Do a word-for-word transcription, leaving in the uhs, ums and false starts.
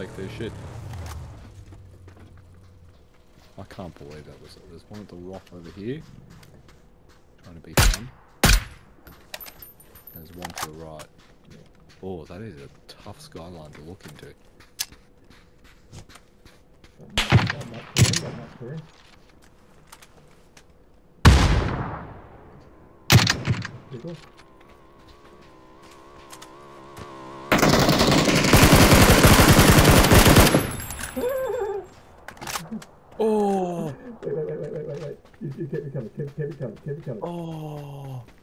take their shit. I can't believe that was. There's one at the rock over here. Trying to be fun. There's one to the right. Oh, that is a tough skyline to look into. Oh! Wait, wait, wait, wait, wait, wait, wait. You, you keep me coming, keep, keep me coming, keep me coming. Oh!